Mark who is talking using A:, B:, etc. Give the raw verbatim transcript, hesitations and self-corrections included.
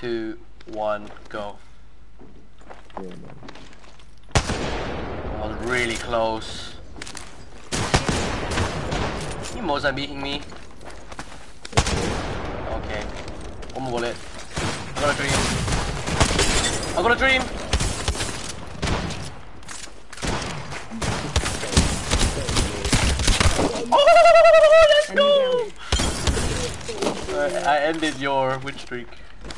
A: two, one, go.
B: Yeah, man.
A: Oh, really close. You Mozambiquing me? Okay. One more bullet. I got a dream. I got a dream! Oh, let's go! Uh, I ended your witch streak.